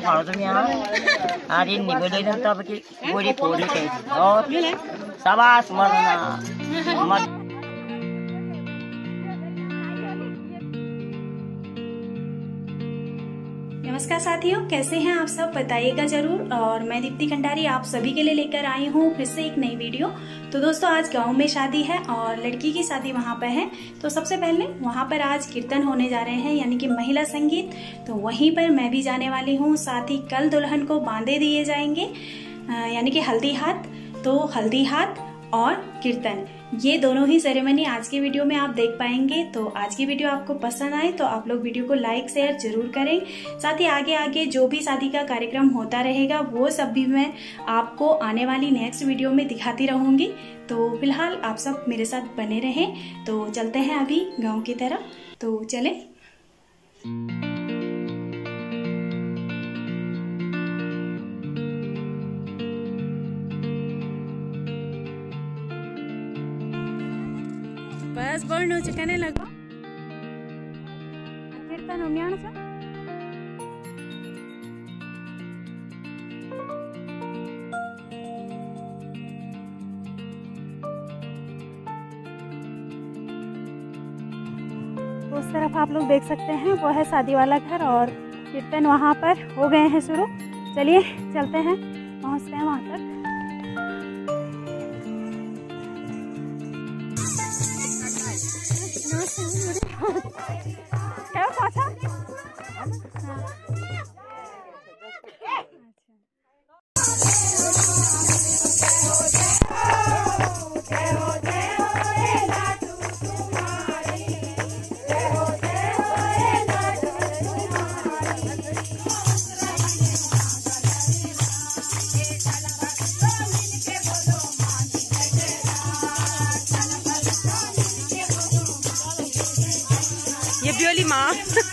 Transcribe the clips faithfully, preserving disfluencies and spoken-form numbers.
फाड़ो तुम यहाँ। अरे निकले ना तब की बोरी फोड़ के और शाबाश मरना मत। नमस्कार साथियों, कैसे हैं आप सब, बताइएगा जरूर। और मैं दीप्ति खंडारी आप सभी के लिए लेकर आई हूँ फिर से एक नई वीडियो। तो दोस्तों, आज गांव में शादी है और लड़की की शादी वहां पर है। तो सबसे पहले वहां पर आज कीर्तन होने जा रहे हैं, यानी कि महिला संगीत। तो वहीं पर मैं भी जाने वाली हूँ। साथ ही कल दुल्हन को बांधे दिए जाएंगे, यानी कि हल्दी हाथ। तो हल्दी हाथ और कीर्तन, ये दोनों ही सेरेमनी आज की वीडियो में आप देख पाएंगे। तो आज की वीडियो आपको पसंद आए तो आप लोग वीडियो को लाइक शेयर जरूर करें। साथ ही आगे आगे जो भी शादी का कार्यक्रम होता रहेगा वो सब भी मैं आपको आने वाली नेक्स्ट वीडियो में दिखाती रहूंगी। तो फिलहाल आप सब मेरे साथ बने रहें। तो चलते हैं अभी गाँव की तरफ, तो चलें। बस बड़ चिकने लगो कीर्तन उन्याण सा तो उस तरफ आप लोग देख सकते हैं वो है शादी वाला घर और कीर्तन वहां पर हो गए हैं शुरू। चलिए चलते हैं, पहुंचते हैं वहां तक। क्या पाछा? ये ब्योली माँ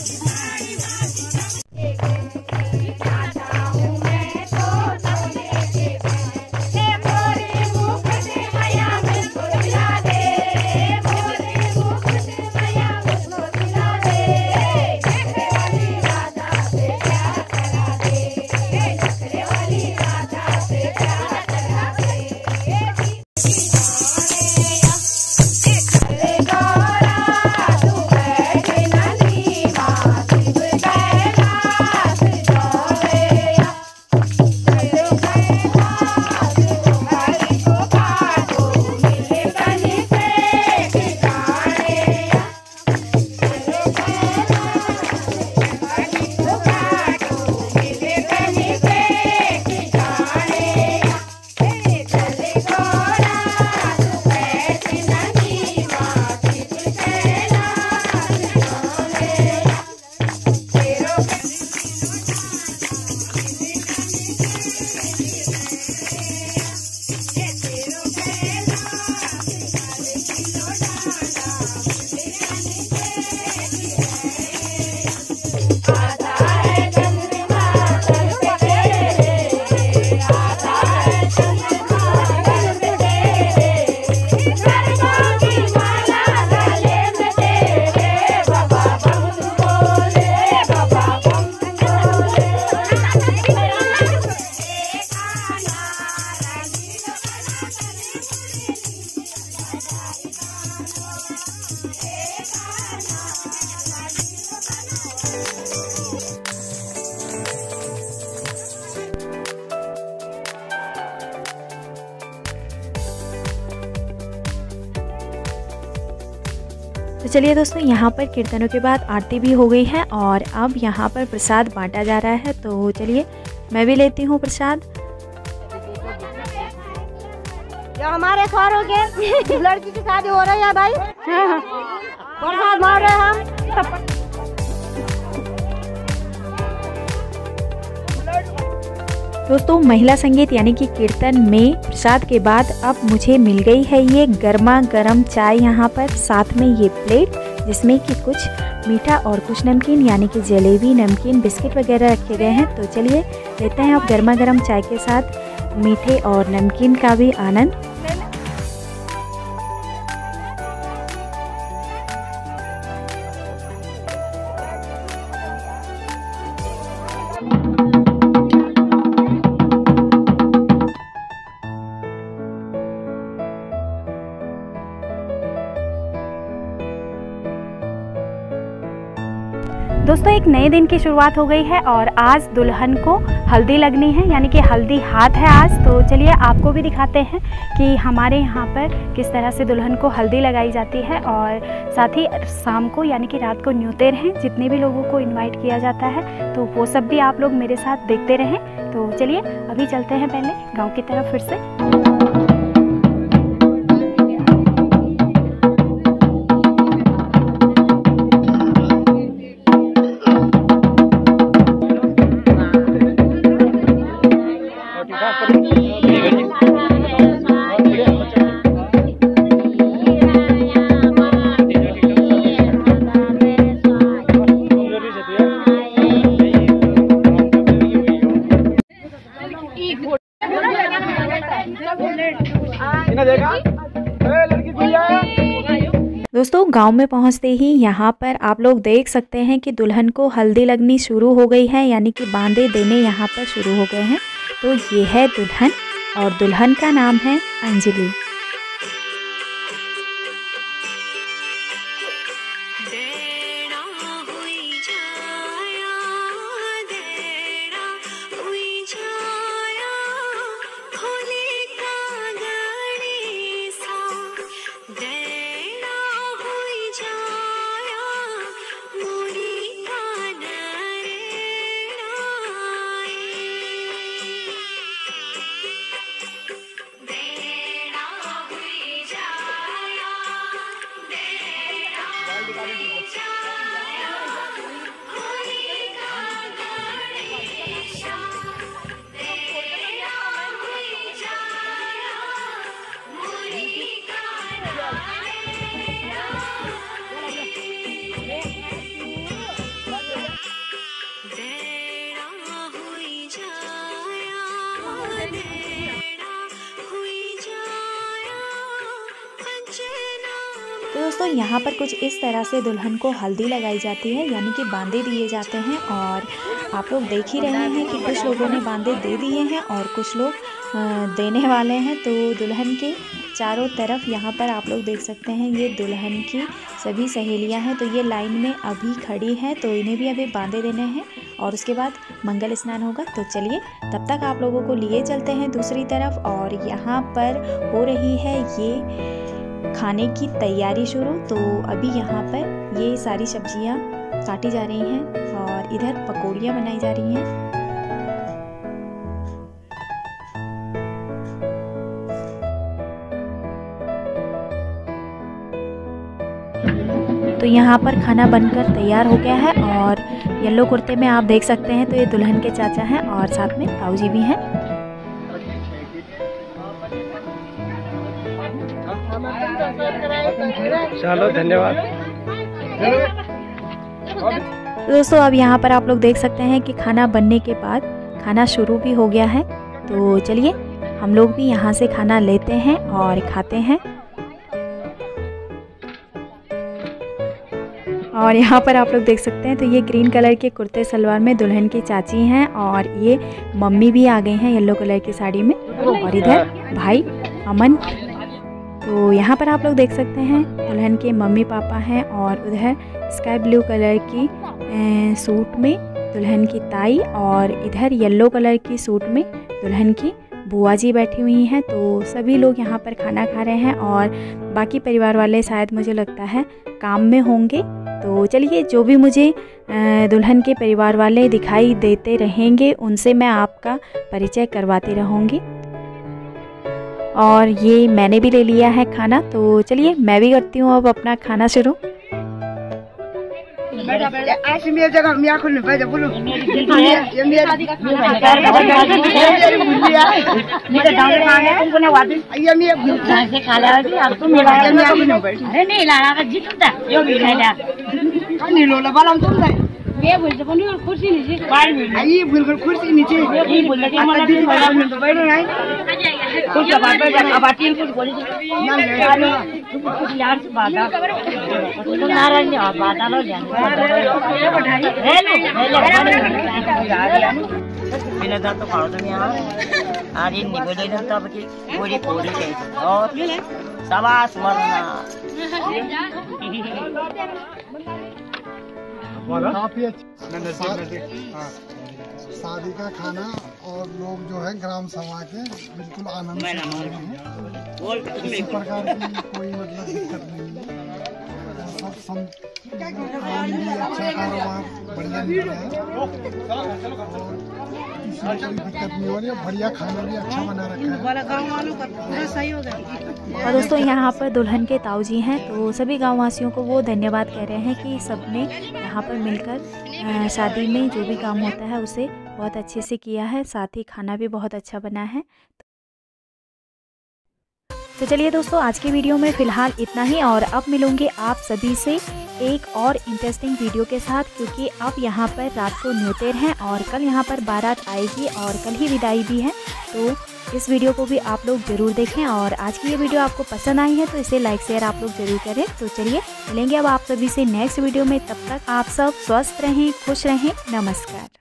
तो चलिए दोस्तों, यहाँ पर कीर्तनों के बाद आरती भी हो गई है और अब यहाँ पर प्रसाद बांटा जा रहा है। तो चलिए मैं भी लेती हूँ प्रसाद। जो हमारे सारों के लड़की की शादी हो रही है भाई, प्रसाद मार रहे हैं हम। दोस्तों, महिला संगीत यानी कि कीर्तन में प्रसाद के बाद अब मुझे मिल गई है ये गर्मा गर्म चाय यहाँ पर, साथ में ये प्लेट जिसमें कि कुछ मीठा और कुछ नमकीन यानी कि जलेबी, नमकीन, बिस्किट वगैरह रखे गए हैं। तो चलिए लेते हैं अब गर्मा गर्म चाय के साथ मीठे और नमकीन का भी आनंद। दोस्तों एक नए दिन की शुरुआत हो गई है और आज दुल्हन को हल्दी लगनी है, यानी कि हल्दी हाथ है आज। तो चलिए आपको भी दिखाते हैं कि हमारे यहाँ पर किस तरह से दुल्हन को हल्दी लगाई जाती है। और साथ ही शाम को यानी कि रात को न्योतेर हैं, जितने भी लोगों को इनवाइट किया जाता है तो वो सब भी आप लोग मेरे साथ देखते रहें। तो चलिए अभी चलते हैं पहले गाँव की तरफ फिर से। दोस्तों गांव में पहुंचते ही यहाँ पर आप लोग देख सकते हैं कि दुल्हन को हल्दी लगनी शुरू हो गई है, यानी कि बांदे देने यहाँ पर शुरू हो गए हैं। तो ये है दुल्हन और दुल्हन का नाम है अंजलि। तो दोस्तों यहाँ पर कुछ इस तरह से दुल्हन को हल्दी लगाई जाती है, यानी कि बांदे दिए जाते हैं। और आप लोग देख ही रहे हैं कि कुछ लोगों ने बांदे दे दिए हैं और कुछ लोग देने वाले हैं। तो दुल्हन के चारों तरफ यहाँ पर आप लोग देख सकते हैं ये दुल्हन की सभी सहेलियाँ हैं। तो ये लाइन में अभी खड़ी हैं, तो इन्हें भी अभी बांदे देने हैं और उसके बाद मंगल स्नान होगा। तो चलिए तब तक आप लोगों को लिए चलते हैं दूसरी तरफ। और यहाँ पर हो रही है ये खाने की तैयारी शुरू। तो अभी यहाँ पर ये सारी सब्जियाँ काटी जा रही हैं और इधर पकौड़ियाँ बनाई जा रही हैं। तो यहाँ पर खाना बनकर तैयार हो गया है और येलो कुर्ते में आप देख सकते हैं तो ये दुल्हन के चाचा हैं और साथ में ताऊ जी भी हैं। चलो धन्यवाद। दोस्तों अब यहाँ पर आप लोग देख सकते हैं कि खाना बनने के बाद खाना शुरू भी हो गया है। तो चलिए हम लोग भी यहाँ से खाना लेते हैं और खाते हैं। और यहाँ पर आप लोग देख सकते हैं तो ये ग्रीन कलर के कुर्ते सलवार में दुल्हन की चाची हैं और ये मम्मी भी आ गई हैं येलो कलर की साड़ी में। और इधर भाई अमन। तो यहाँ पर आप लोग देख सकते हैं दुल्हन के मम्मी पापा हैं और उधर स्काई ब्लू कलर की सूट में दुल्हन की ताई और इधर येलो कलर की सूट में दुल्हन की बुआ जी बैठी हुई हैं। तो सभी लोग यहाँ पर खाना खा रहे हैं और बाकी परिवार वाले शायद मुझे लगता है काम में होंगे। तो चलिए जो भी मुझे दुल्हन के परिवार वाले दिखाई देते रहेंगे उनसे मैं आपका परिचय करवाती रहूँगी। और ये मैंने भी ले लिया है खाना। तो चलिए मैं भी करती हूँ अब अपना खाना शुरू। ये बोलते पनि खुर्सी नीचे आई बिल्कुल खुर्सी नीचे ये बोलते कि मलाई दिन भएर हुनु त बैठ नै कुछ बात बात अब तीन कुछ बोली नाम कुछ यार से बात तो नारायण ने बात आलो जान हेलो हेलो बिना दांत तो खाओ तुम यहाँ आज इन निबले तो तब की पूरी पूरी चाहिए और शाबाश मरना काफी अच्छा शादी का खाना और लोग जो है ग्राम सभा के बिल्कुल आनंद से खा रहे हैं। किसी प्रकार की कोई मतलब दिक्कत नहीं है। सब सम काम भी अच्छा, कारोबार बढ़िया मिल रहा है और किसी कोई दिक्कत नहीं हो रही है। बढ़िया खाना भी अच्छा बना रखा है। गाँव वालों का पूरा सही हो गया। और दोस्तों यहाँ पर दुल्हन के ताऊजी हैं, तो सभी गाँव वासियों को वो धन्यवाद कह रहे हैं कि सबने यहाँ पर मिलकर शादी में जो भी काम होता है उसे बहुत अच्छे से किया है, साथ ही खाना भी बहुत अच्छा बना है। तो चलिए दोस्तों, आज की वीडियो में फ़िलहाल इतना ही और अब मिलूंगी आप सभी से एक और इंटरेस्टिंग वीडियो के साथ, क्योंकि अब यहाँ पर रात को न्योतेर हैं और कल यहाँ पर बारात आएगी और कल ही विदाई भी है। तो इस वीडियो को भी आप लोग ज़रूर देखें और आज की ये वीडियो आपको पसंद आई है तो इसे लाइक शेयर आप लोग ज़रूर करें। तो चलिए मिलेंगे अब आप सभी से नेक्स्ट वीडियो में, तब तक आप सब स्वस्थ रहें, खुश रहें। नमस्कार।